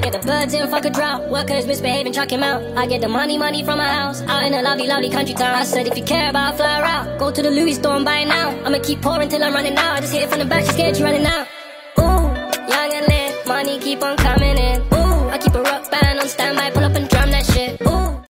get the birds in, fuck a drought. Workers misbehaving, chuck him out. I get the money from my house, out in a lovely country town. I said if you care about, fly out. Go to the Louis store and buy it now. I'ma keep pouring till I'm running out. I just hit it from the back, she's scared, she running out. Ooh, young and lit, money keep on